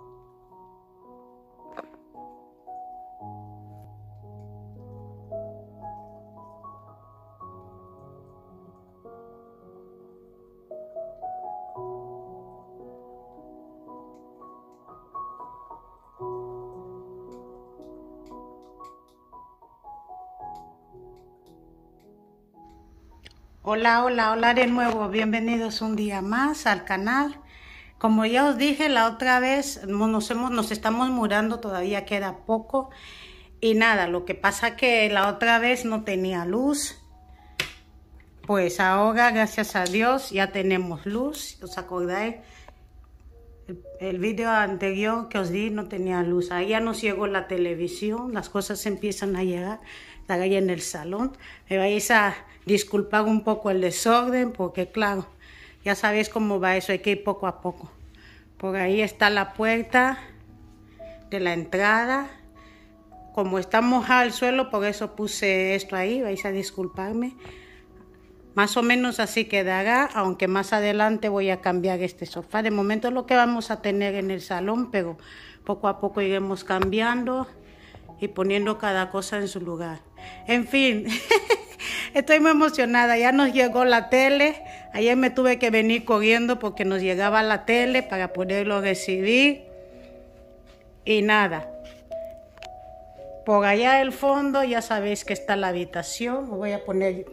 Hola, hola, hola de nuevo, bienvenidos un día más al canal. Como ya os dije la otra vez, nos estamos mudando, todavía queda poco. Y nada, lo que pasa que la otra vez no tenía luz. Pues ahora, gracias a Dios, ya tenemos luz. ¿Os acordáis? El video anterior que os di no tenía luz. Ahí ya nos llegó la televisión, las cosas empiezan a llegar. Estar ahí en el salón. Me vais a disculpar un poco el desorden porque claro, ya sabéis cómo va eso, hay que ir poco a poco. Por ahí está la puerta de la entrada. Como está mojado el suelo, por eso puse esto ahí, vais a disculparme. Más o menos así quedará, aunque más adelante voy a cambiar este sofá. De momento es lo que vamos a tener en el salón, pero poco a poco iremos cambiando y poniendo cada cosa en su lugar. En fin, estoy muy emocionada. Ya nos llegó la tele. Ayer me tuve que venir corriendo porque nos llegaba la tele para poderlo recibir. Y nada. Por allá al fondo ya sabéis que está la habitación. Voy a poner...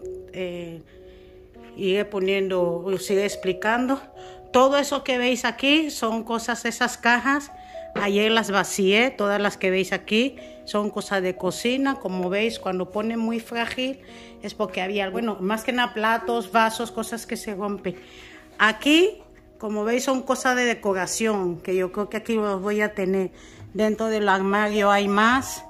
iré poniendo, os iré explicando. Todo eso que veis aquí son cosas, esas cajas. Ayer las vacié, todas las que veis aquí son cosas de cocina. Como veis, cuando pone muy frágil es porque había, bueno, más que nada platos, vasos, cosas que se rompen. Aquí, como veis, son cosas de decoración, que yo creo que aquí los voy a tener. Dentro del armario hay más.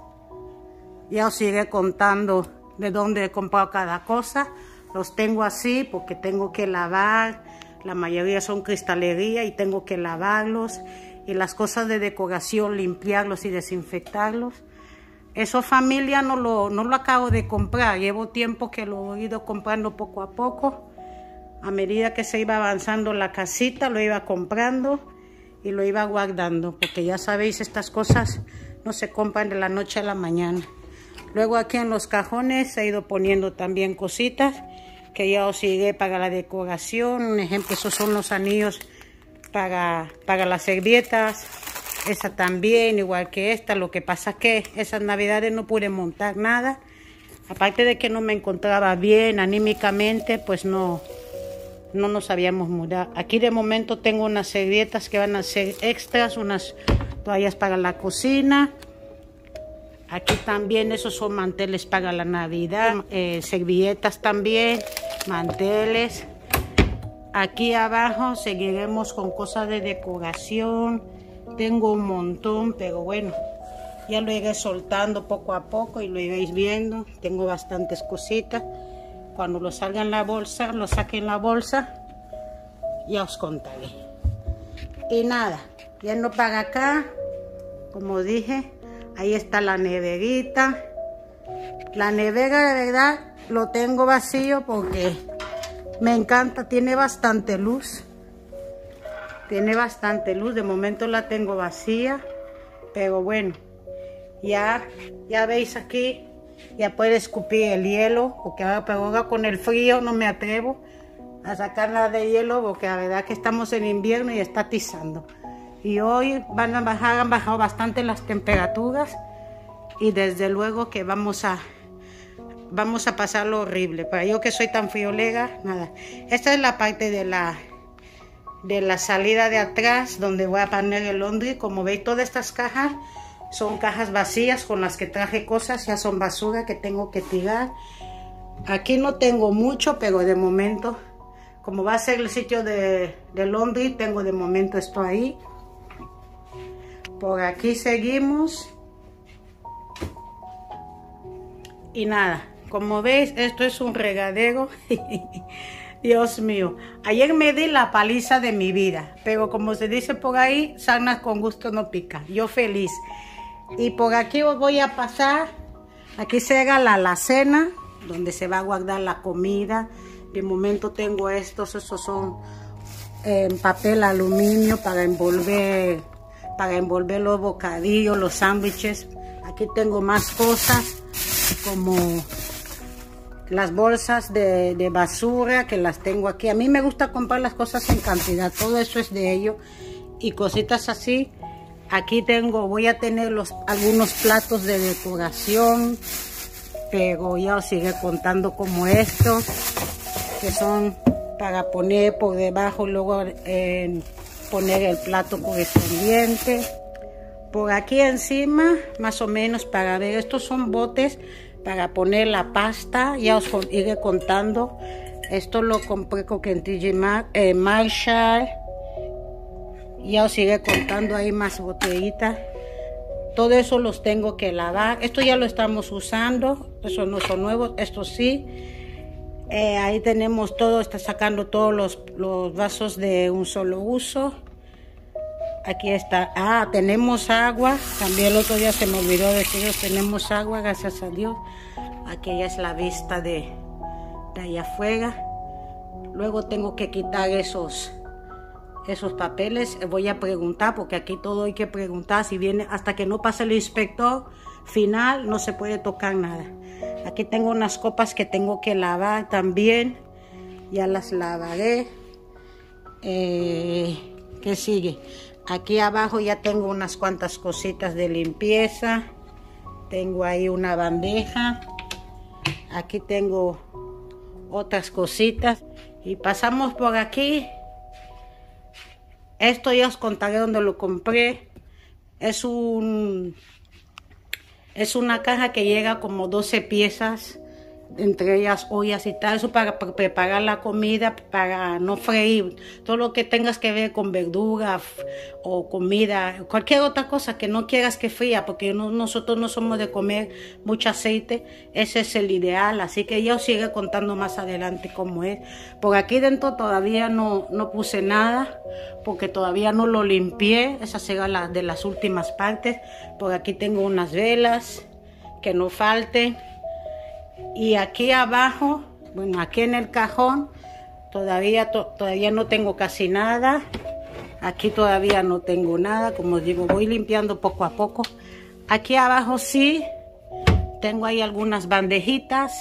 Ya os iré contando de dónde he comprado cada cosa. Los tengo así porque tengo que lavar. La mayoría son cristalería y tengo que lavarlos. Y las cosas de decoración, limpiarlos y desinfectarlos. Eso, familia, no lo acabo de comprar. Llevo tiempo que lo he ido comprando poco a poco. A medida que se iba avanzando la casita, lo iba comprando y lo iba guardando. Porque ya sabéis, estas cosas no se compran de la noche a la mañana. Luego aquí en los cajones he ido poniendo también cositas que ya os iré para la decoración. Un ejemplo, esos son los anillos para las servilletas. Esa también, igual que esta. Lo que pasa es que esas navidades no pude montar nada. Aparte de que no me encontraba bien anímicamente, pues no nos habíamos mudado. Aquí de momento tengo unas servilletas que van a ser extras, unas toallas para la cocina. Aquí también esos son manteles para la Navidad, servilletas también, manteles. Aquí abajo seguiremos con cosas de decoración. Tengo un montón, pero bueno, ya lo iré soltando poco a poco y lo iréis viendo. Tengo bastantes cositas. Cuando lo salga en la bolsa, lo saque en la bolsa, ya os contaré. Y nada, yendo para acá, como dije, ahí está la neverita. La nevera de verdad lo tengo vacío porque me encanta, tiene bastante luz. Tiene bastante luz, de momento la tengo vacía. Pero bueno, ya veis aquí, ya puede escupir el hielo. Porque ahora con el frío no me atrevo a sacar nada de hielo porque la verdad que estamos en invierno y está atizando. Y hoy han bajado bastante las temperaturas y desde luego que vamos a pasarlo horrible. Para yo que soy tan friolera, nada. Esta es la parte de la salida de atrás donde voy a poner el laundry. Como veis, todas estas cajas son cajas vacías con las que traje cosas, ya son basura que tengo que tirar. Aquí no tengo mucho, pero de momento, como va a ser el sitio de laundry, tengo de momento esto ahí. Por aquí seguimos. Y nada, como veis, esto es un regadero. Dios mío, ayer me di la paliza de mi vida, pero como se dice por ahí, sarna con gusto no pica. Yo feliz. Y por aquí os voy a pasar. Aquí será la alacena, donde se va a guardar la comida. De momento tengo esos son en papel aluminio para envolver para envolver los bocadillos, los sándwiches. Aquí tengo más cosas como las bolsas de basura que las tengo aquí. A mí me gusta comprar las cosas en cantidad, todo eso es de ello y cositas así. Aquí voy a tener algunos platos de decoración, pero ya os sigue contando como estos, que son para poner por debajo y luego poner el plato correspondiente. Por aquí encima, más o menos para ver, estos son botes para poner la pasta, ya os iré contando. Esto lo compré con TJ Marshall. Ya os iré contando, hay más botellitas. Todo eso los tengo que lavar. Esto ya lo estamos usando, esos no son nuevos, estos sí. Ahí tenemos todo, está sacando todos los vasos de un solo uso. Aquí está, tenemos agua, también el otro día se me olvidó deciros, tenemos agua, gracias a Dios. Aquí ya es la vista de allá afuera. Luego tengo que quitar esos papeles, voy a preguntar, porque aquí todo hay que preguntar, si viene, hasta que no pase el inspector final, no se puede tocar nada. Aquí tengo unas copas que tengo que lavar también, ya las lavaré. ¿Qué sigue? Aquí abajo ya tengo unas cuantas cositas de limpieza, tengo ahí una bandeja, aquí tengo otras cositas y pasamos por aquí. Esto ya os contaré dónde lo compré. Es una caja que llega como 12 piezas, entre ellas ollas y tal. Eso para preparar la comida, para no freír. Todo lo que tengas que ver con verdura o comida, cualquier otra cosa que no quieras que fría, porque nosotros no somos de comer mucho aceite. Ese es el ideal, así que ya os sigo contando más adelante cómo es. Por aquí dentro todavía no puse nada, porque todavía no lo limpié. Esa será la de las últimas partes. Por aquí tengo unas velas que no falten. Y aquí abajo, bueno, aquí en el cajón todavía no tengo casi nada. Aquí todavía no tengo nada, como os digo, voy limpiando poco a poco. Aquí abajo sí tengo ahí algunas bandejitas.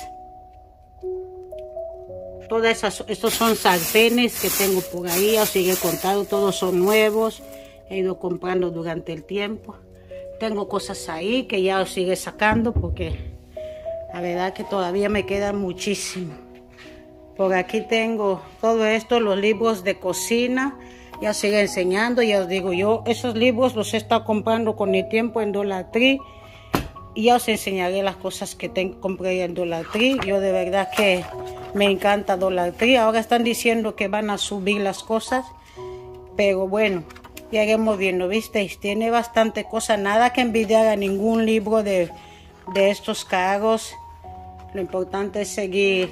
Estos son sartenes que tengo por ahí, os sigue contando, todos son nuevos, he ido comprando durante el tiempo. Tengo cosas ahí que ya os sigue sacando porque la verdad que todavía me queda muchísimo. Por aquí tengo todo esto, los libros de cocina, ya os sigo enseñando, ya os digo yo, esos libros los he estado comprando con el tiempo en Dollar Tree. Y ya os enseñaré las cosas que compré en Dollar Tree. Yo de verdad que me encanta Dollar Tree. Ahora están diciendo que van a subir las cosas, pero bueno, ya iremos viendo, ¿visteis? Tiene bastante cosa, nada que envidiar a ningún libro de estos caros. Lo importante es seguir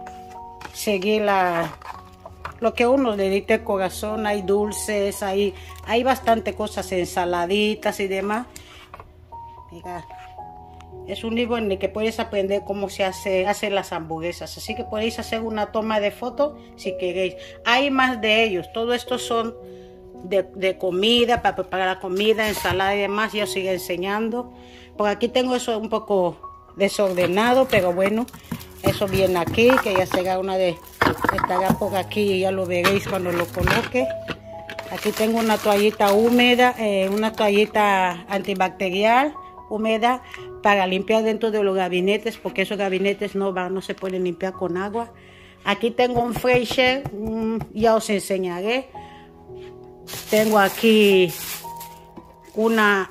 lo que uno le dicte el corazón. Hay dulces, hay bastante cosas, ensaladitas y demás. Mira, es un libro en el que puedes aprender cómo se hacen las hamburguesas, así que podéis hacer una toma de foto si queréis. Hay más de ellos, todo esto son de comida, para preparar la comida, ensalada y demás. Ya os sigo enseñando. Por aquí tengo eso un poco desordenado, pero bueno, eso viene aquí, que ya será estará por aquí, ya lo veréis cuando lo coloque. Aquí tengo una toallita húmeda, una toallita antibacterial húmeda para limpiar dentro de los gabinetes, porque esos gabinetes no se pueden limpiar con agua. Aquí tengo un Fresher, ya os enseñaré. Tengo aquí unas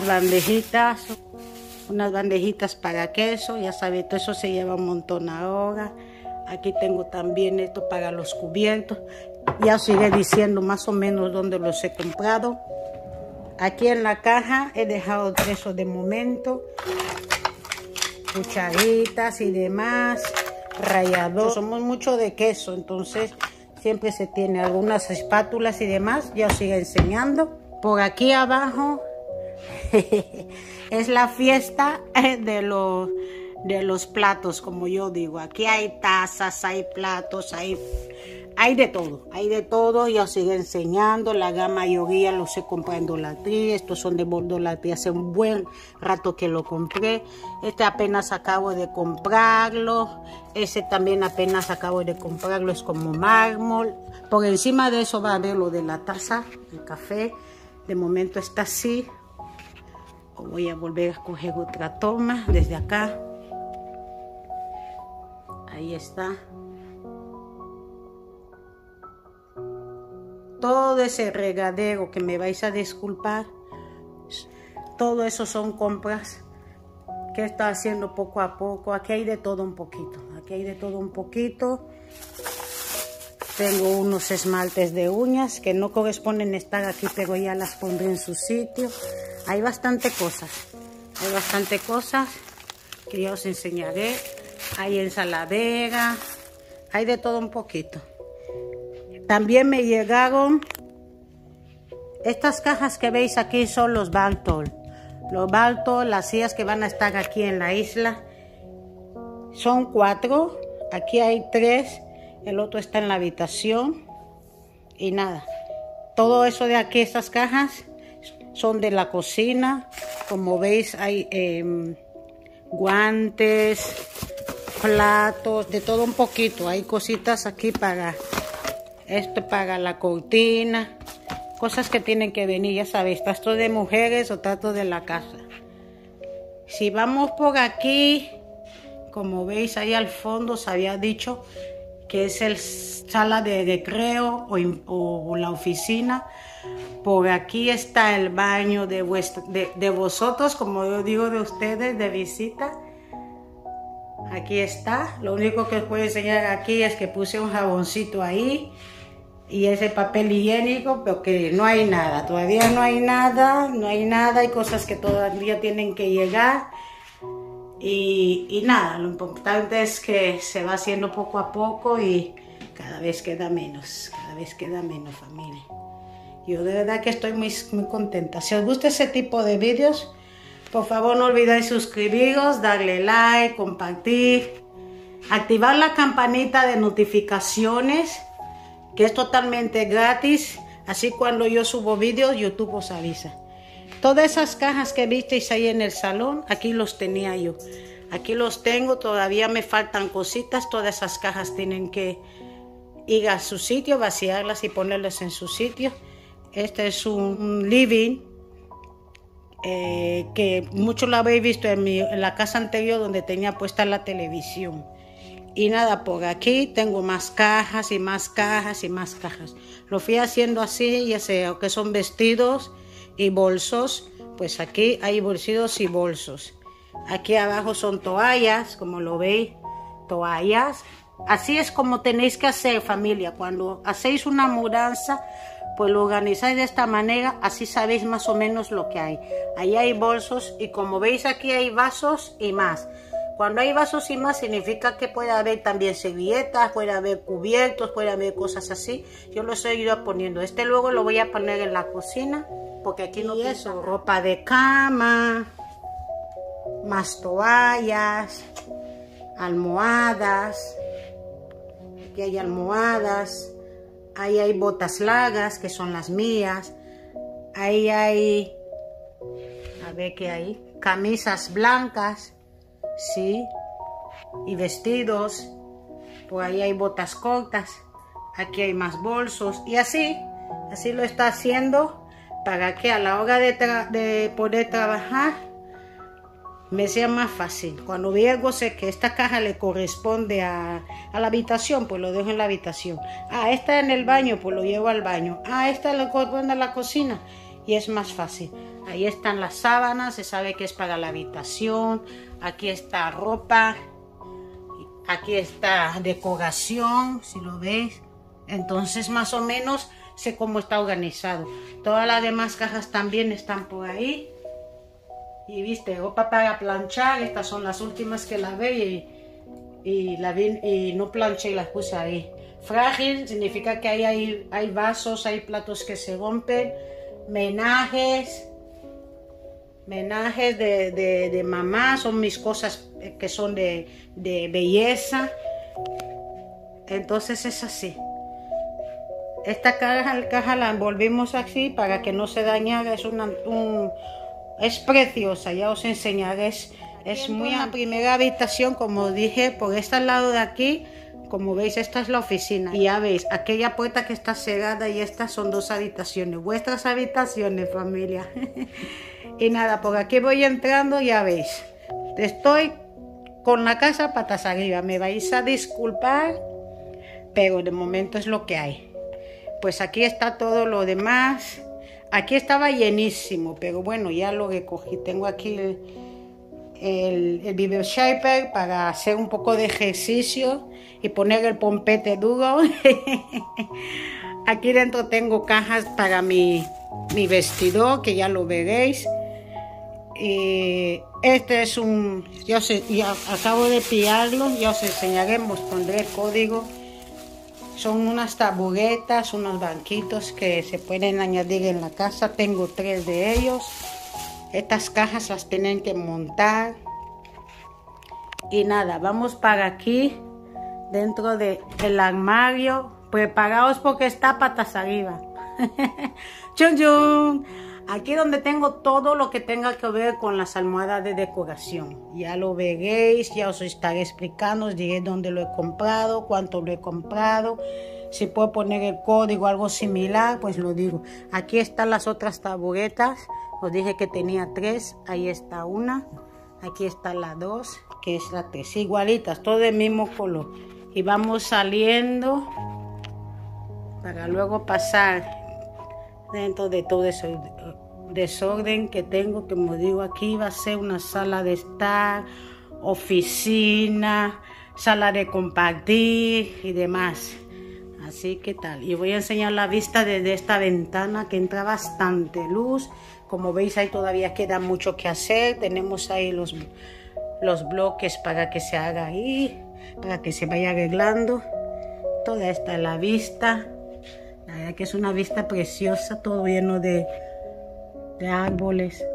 bandejitas para queso, ya sabéis, todo eso se lleva un montón ahora. Aquí tengo también esto para los cubiertos. Ya os iré diciendo más o menos dónde los he comprado. Aquí en la caja he dejado eso de momento. Cucharitas y demás. Rallador. Somos mucho de queso, entonces siempre se tiene algunas espátulas y demás. Ya os sigo enseñando. Por aquí abajo es la fiesta de los platos, como yo digo. Aquí hay tazas, hay platos, hay Hay de todo, ya os sigo enseñando, la gran mayoría los he comprado en Dolatría, estos son de Dolatría, hace un buen rato que lo compré, este apenas acabo de comprarlo, ese también apenas acabo de comprarlo, es como mármol, por encima de eso va a ver lo de la taza, el café, de momento está así, voy a volver a coger otra toma desde acá, ahí está. Todo ese regadero que me vais a disculpar, todo eso son compras que he estado haciendo poco a poco. Aquí hay de todo un poquito, Tengo unos esmaltes de uñas que no corresponden estar aquí, pero ya las pondré en su sitio. Hay bastante cosas que ya os enseñaré. Hay ensaladera, hay de todo un poquito. También me llegaron estas cajas que veis aquí, son los Baltol. Los Baltol, las sillas que van a estar aquí en la isla. Son 4, aquí hay 3, el otro está en la habitación. Y nada, todo eso de aquí, estas cajas, son de la cocina. Como veis hay guantes, platos, de todo un poquito. Hay cositas aquí para... Esto para la cortina, cosas que tienen que venir, ya sabéis, trato de mujeres o trato de la casa. Si vamos por aquí, como veis ahí al fondo, os había dicho que es el sala de recreo o la oficina. Por aquí está el baño de vosotros, como yo digo de ustedes, de visita. Aquí está, lo único que os puedo enseñar aquí es que puse un jaboncito ahí y ese papel higiénico, pero que no hay nada, todavía no hay nada, hay cosas que todavía tienen que llegar y nada, lo importante es que se va haciendo poco a poco y cada vez queda menos familia. Yo de verdad que estoy muy contenta. Si os gusta ese tipo de vídeos, por favor no olvidéis suscribiros, darle like, compartir, activar la campanita de notificaciones, que es totalmente gratis, así cuando yo subo vídeos YouTube os avisa. Todas esas cajas que visteis ahí en el salón, aquí los tenía yo. Aquí los tengo, todavía me faltan cositas, todas esas cajas tienen que ir a su sitio, vaciarlas y ponerlas en su sitio. Este es un living. Que mucho lo habéis visto en la casa anterior donde tenía puesta la televisión. Y nada, por aquí tengo más cajas y más cajas y más cajas. Lo fui haciendo así, ya sé, que son vestidos y bolsos. Pues aquí hay bolsitos y bolsos. Aquí abajo son toallas, como lo veis, toallas. Así es como tenéis que hacer, familia. Cuando hacéis una mudanza, pues lo organizáis de esta manera, así sabéis más o menos lo que hay. Ahí hay bolsos y como veis aquí hay vasos y más. Cuando hay vasos y más significa que puede haber también servilletas, puede haber cubiertos, puede haber cosas así. Yo los he ido poniendo. Este luego lo voy a poner en la cocina porque aquí no tiene eso. Ropa de cama, más toallas, almohadas. Aquí hay almohadas. Ahí hay botas largas, que son las mías. Ahí hay, a ver qué hay, camisas blancas, sí, y vestidos. Por ahí hay botas cortas. Aquí hay más bolsos. Y así lo está haciendo para que a la hora de poder trabajar me sea más fácil. Cuando veo sé que esta caja le corresponde a la habitación, pues lo dejo en la habitación. Ah, esta en el baño, pues lo llevo al baño. Ah, esta le corresponde a la cocina y es más fácil. Ahí están las sábanas, se sabe que es para la habitación. Aquí está ropa. Aquí está decoración, si lo veis. Entonces más o menos sé cómo está organizado. Todas las demás cajas también están por ahí. Y viste, ropa para planchar, estas son las últimas que lavé y no planché y las puse ahí. Frágil significa que ahí hay vasos, hay platos que se rompen, menajes de mamá, son mis cosas que son de belleza. Entonces es así. Esta caja la envolvimos así para que no se dañara. Es preciosa, ya os enseñaré. Es muy en la primera habitación, como dije, por este lado de aquí. Como veis, esta es la oficina. Y ya veis, aquella puerta que está cerrada y estas son 2 habitaciones. Vuestras habitaciones, familia. Y nada, por aquí voy entrando, ya veis. Estoy con la casa patas arriba. Me vais a disculpar, pero de momento es lo que hay. Pues aquí está todo lo demás. Aquí estaba llenísimo, pero bueno, ya lo recogí. Tengo aquí el Viber Shaper para hacer un poco de ejercicio y poner el pompete duro. Aquí dentro tengo cajas para mi vestidor, que ya lo veréis. Este es ya acabo de pillarlo, ya os enseñaremos, pondré el código. Son unas taburetas, unos banquitos que se pueden añadir en la casa. Tengo 3 de ellos. Estas cajas las tienen que montar. Y nada, vamos para aquí, dentro del armario. Preparaos porque está patas arriba. ¡Chun, chun! Aquí donde tengo todo lo que tenga que ver con las almohadas de decoración. Ya lo veréis, ya os estaré explicando, os diré dónde lo he comprado, cuánto lo he comprado. Si puedo poner el código, algo similar, pues lo digo. Aquí están las otras taburetas. Os dije que tenía 3, ahí está una. Aquí está la 2, que es la 3. Igualitas, todo del mismo color. Y vamos saliendo para luego pasar dentro de todo ese desorden que tengo, que como digo, aquí va a ser una sala de estar, oficina, sala de compartir y demás. Así que tal, y voy a enseñar la vista desde esta ventana, que entra bastante luz. Como veis, ahí todavía queda mucho que hacer. Tenemos ahí los bloques para que se haga ahí, para que se vaya arreglando. Toda esta es la vista. La verdad que es una vista preciosa, todo lleno de árboles.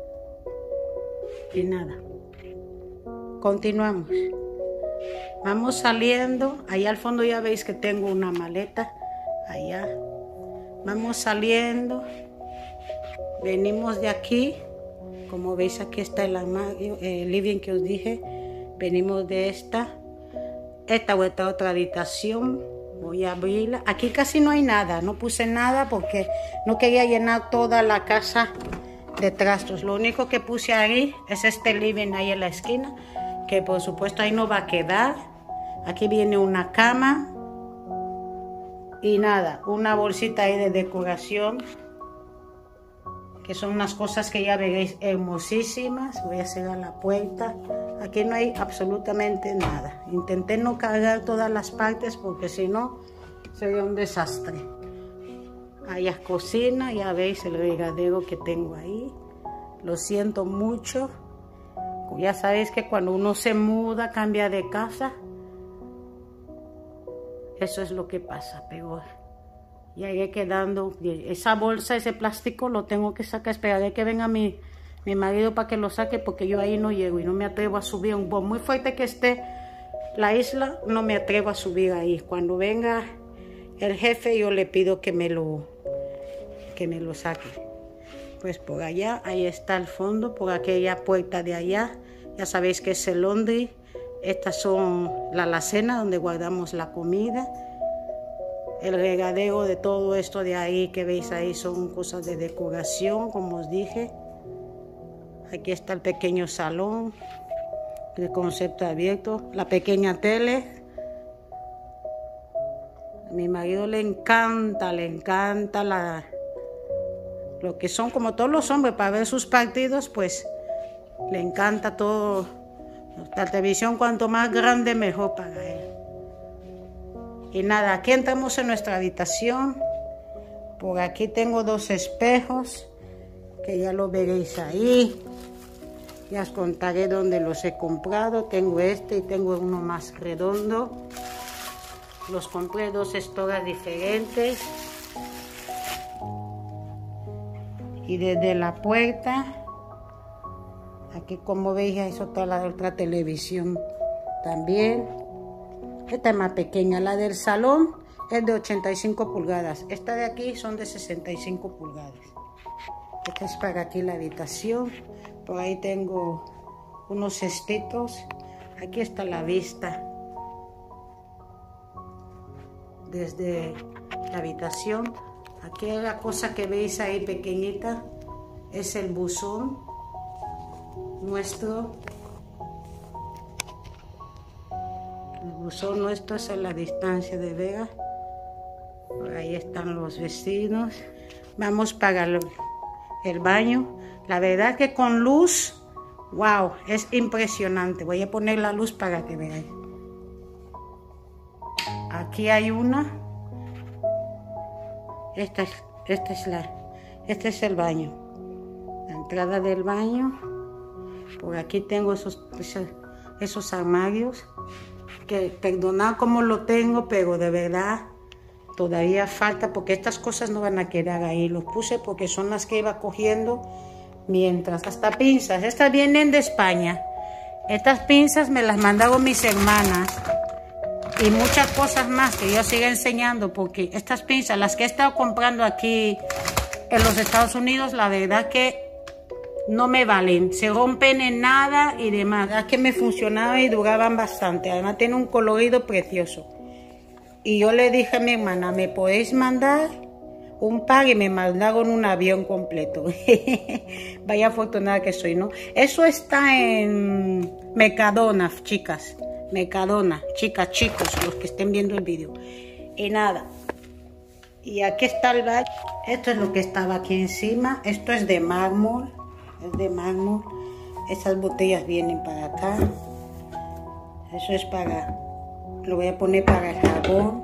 Y nada, continuamos. Vamos saliendo. Allá al fondo ya veis que tengo una maleta. Allá. Vamos saliendo. Venimos de aquí. Como veis, aquí está el armario, el living que os dije. Venimos de esta. Esta otra habitación. Voy a abrirla. Aquí casi no hay nada. No puse nada porque no quería llenar toda la casa de trastos. Lo único que puse ahí es este living ahí en la esquina, que por supuesto ahí no va a quedar. Aquí viene una cama y nada, una bolsita ahí de decoración, que son unas cosas que ya veréis hermosísimas. Voy a cerrar la puerta. Aquí no hay absolutamente nada. Intenté no cargar todas las partes porque si no sería un desastre. Allá es cocina, ya veis el regadero que tengo ahí. Lo siento mucho. Ya sabéis que cuando uno se muda, cambia de casa, eso es lo que pasa, pero ya iré quedando. Esa bolsa, ese plástico lo tengo que sacar. Esperaré que venga mi marido para que lo saque, porque yo ahí no llego y no me atrevo a subir. Por muy fuerte que esté la isla, no me atrevo a subir ahí. Cuando venga el jefe, yo le pido que me lo saque. Pues por allá, ahí está el fondo, por aquella puerta de allá. Ya sabéis que es el laundry. Estas son la alacena donde guardamos la comida. El regadero de todo esto de ahí que veis ahí son cosas de decoración, como os dije. Aquí está el pequeño salón de concepto abierto, la pequeña tele. A mi marido le encanta lo que son, como todos los hombres, para ver sus partidos, pues le encanta todo. La televisión, cuanto más grande, mejor para él. Y nada, aquí entramos en nuestra habitación. Por aquí tengo 2 espejos, que ya lo veréis ahí. Ya os contaré dónde los he comprado. Tengo este y tengo uno más redondo. Los compré 2 estoras diferentes. Y desde la puerta, aquí como veis, eso toda la otra televisión también. Esta es más pequeña, la del salón, es de 85 pulgadas. Esta de aquí son de 65 pulgadas. Esta es para aquí la habitación. Por ahí tengo unos cestitos. Aquí está la vista desde la habitación. Aquí la cosa que veis ahí pequeñita es el buzón nuestro. El buzón nuestro es en la distancia de Vega. Por ahí están los vecinos. Vamos para el baño. La verdad que con luz, wow, es impresionante. Voy a poner la luz para que veáis. Aquí hay una. Este es el baño. La entrada del baño. Por aquí tengo esos armarios. Que perdonad cómo lo tengo, pero de verdad todavía falta, porque estas cosas no van a quedar ahí. Los puse porque son las que iba cogiendo mientras. Hasta pinzas. Estas vienen de España. Estas pinzas me las mandaron mis hermanas. Y muchas cosas más que yo sigo enseñando, porque estas pinzas, las que he estado comprando aquí en los Estados Unidos, la verdad que no me valen. Se rompen en nada y demás. La verdad que me funcionaban y duraban bastante. Además tiene un colorido precioso. Y yo le dije a mi hermana, ¿me podéis mandar un par? Y me mandaron un avión completo. Vaya afortunada que soy, ¿no? Eso está en Mercadona, chicas. Mercadona, chicas, chicos, los que estén viendo el vídeo. Y nada. Y aquí está el baño. Esto es lo que estaba aquí encima. Esto es de mármol. Es de mármol. Esas botellas vienen para acá. Eso es para... Lo voy a poner para el jabón.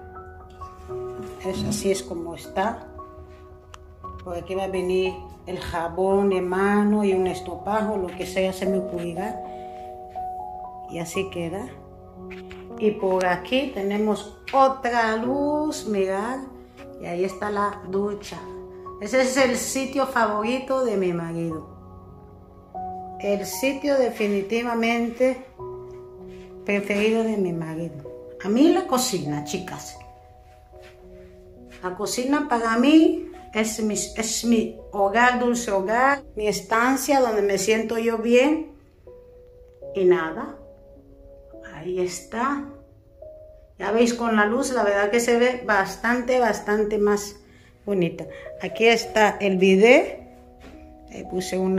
Así es como está. Por aquí va a venir el jabón de mano y un estropajo, lo que sea se me ocurrirá. Y así queda. Y por aquí tenemos otra luz, mirad. Y ahí está la ducha. Ese es el sitio favorito de mi marido. El sitio definitivamente preferido de mi marido. A mí la cocina, chicas. La cocina para mí es mi hogar, dulce hogar. Mi estancia donde me siento yo bien. Y nada. Ahí está. Ya veis con la luz, la verdad que se ve bastante más bonita. Aquí está el bidet. Puse un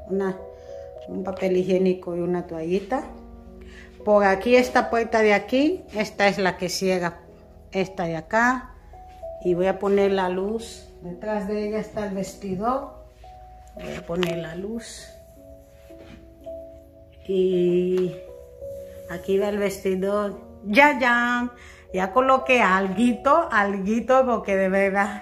papel higiénico y una toallita. Por aquí esta puerta de aquí. Esta es la que cierra esta de acá. Y voy a poner la luz. Detrás de ella está el vestidor. Voy a poner la luz. Y... aquí va el vestidor. Ya coloqué alguito, porque de verdad.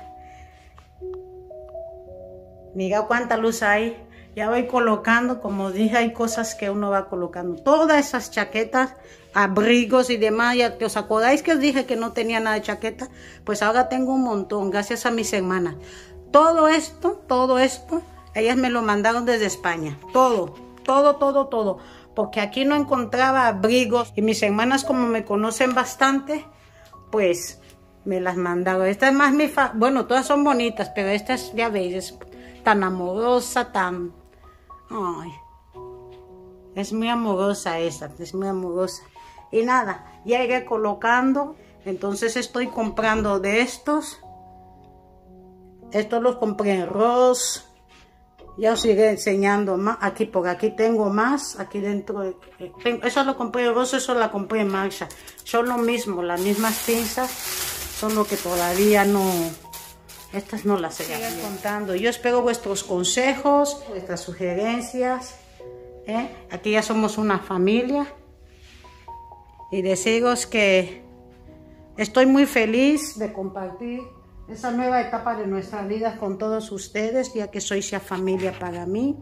Mira cuánta luz hay. Ya voy colocando, como dije, hay cosas que uno va colocando. Todas esas chaquetas, abrigos y demás. Ya os acordáis que os dije que no tenía nada de chaqueta. Pues ahora tengo un montón, gracias a mis hermanas. Todo esto, ellas me lo mandaron desde España. Todo. Porque aquí no encontraba abrigos y mis hermanas, como me conocen bastante, pues me las mandaron. Esta es más bueno, todas son bonitas, pero esta es, ya veis, es tan amorosa, tan... Ay, es muy amorosa esta, es muy amorosa. Y nada, ya iré colocando. Entonces estoy comprando de estos. Estos los compré en Ross. Ya os iré enseñando más. Aquí, por aquí tengo más. Aquí dentro. Eso lo compré en Ross, eso la compré en Marshall. Son lo mismo, las mismas pinzas. Solo que todavía no. Estas no las he contando. Yo espero vuestros consejos, vuestras sugerencias. Aquí ya somos una familia. Y deciros que estoy muy feliz de compartir esa nueva etapa de nuestra vida con todos ustedes, ya que sois ya familia para mí.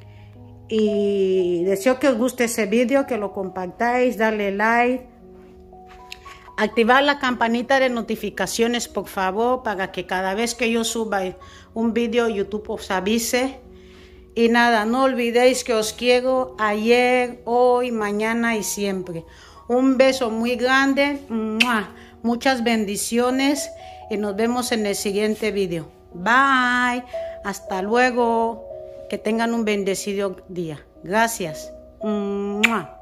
Y deseo que os guste ese vídeo, que lo compartáis, darle like, activar la campanita de notificaciones, por favor, para que cada vez que yo suba un vídeo, YouTube os avise. Y nada, no olvidéis que os quiero ayer, hoy, mañana y siempre. Un beso muy grande. ¡Mua! Muchas bendiciones y nos vemos en el siguiente video. Bye. Hasta luego. Que tengan un bendecido día. Gracias. ¡Mua!